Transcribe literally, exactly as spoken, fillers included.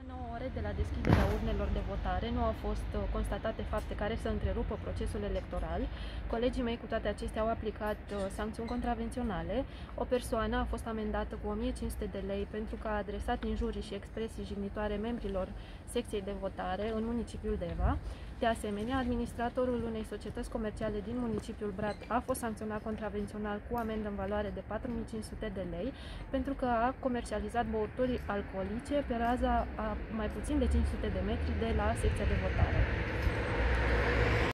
nouă ore de la deschiderea urnelor de votare nu au fost uh, constatate fapte care să întrerupă procesul electoral. Colegii mei cu toate acestea au aplicat uh, sancțiuni contravenționale. O persoană a fost amendată cu o mie cinci sute de lei pentru că a adresat injurii și expresii jignitoare membrilor secției de votare în municipiul Deva. De asemenea, administratorul unei societăți comerciale din municipiul Brad a fost sancționat contravențional cu amendă în valoare de patru mii cinci sute de lei pentru că a comercializat băuturi alcoolice pe raza a mai puțin de cinci sute de metri de la secția de votare.